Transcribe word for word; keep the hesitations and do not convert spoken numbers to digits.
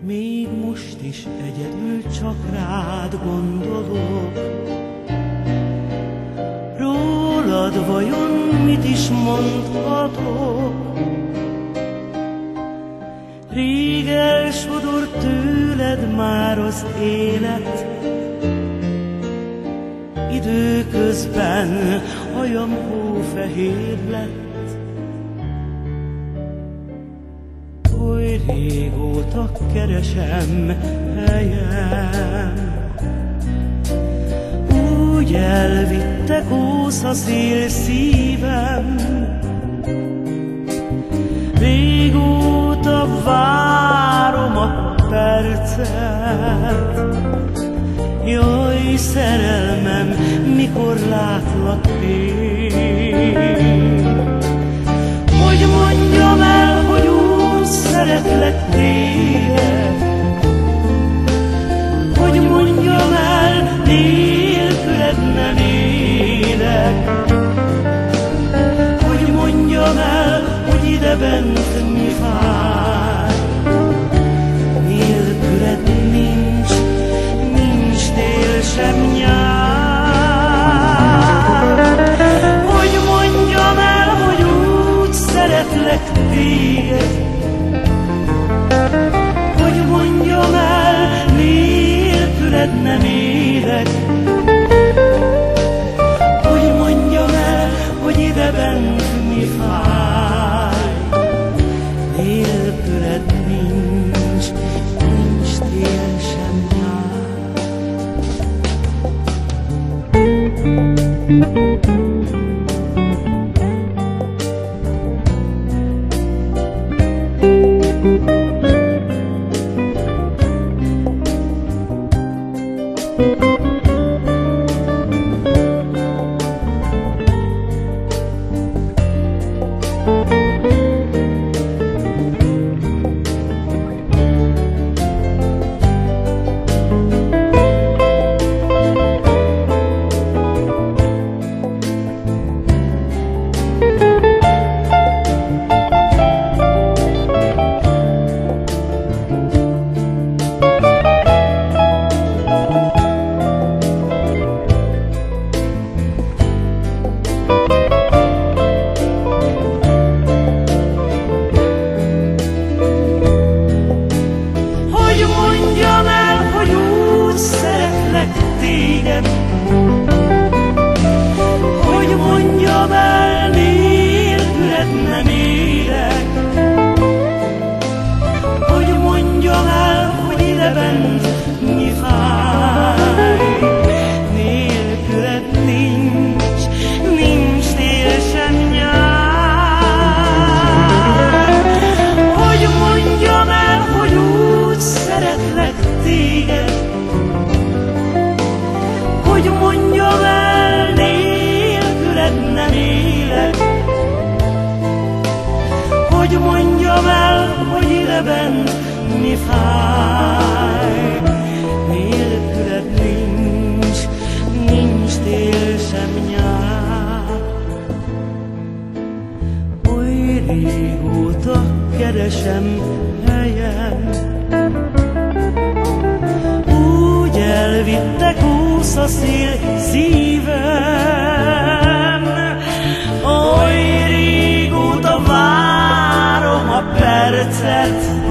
Még most is egyedül csak rád gondolok. Rólad vajon mit is mondhatok? Rég elsodort tőled már az élet, időközben hajam hófehér lett. Oly régóta keresem helyem, úgy elvitte kószaszél szívem. Régóta várom a percet, jaj, szerelmem, mikor látlak én. Hogy mondjam el, hogy úgy szeretlek téged, hogy mondjam el, nélküled nem élek. Hogy mondjam el, hogy idebent mi fáj, nélküled nincs, nincs tél sem nyár. Hogy mondjam el, hogy úgy szeretlek téged, hogy mondjam el, nélküled nem élek. Hogy mondjam el, hogy idebent mi fáj, nélküled nincs, nincs tél sem nyár. Hogy mondjam el, nélküled nem élek. Hogy mondjam el, hogy idebent mi fáj, nélküled nincs, nincs tél sem nyár. Hogy mondjam el, hogy úgy szeretlek téged, hogy mondjam el, nélküled nem élek. Hogy mondjam el, hogy idebent mi fáj, nélküled nincs, nincs tél sem nyár. Oly régóta keresem helyem, úgy elvitte kószaszél szívem. Oly régóta várom a percet,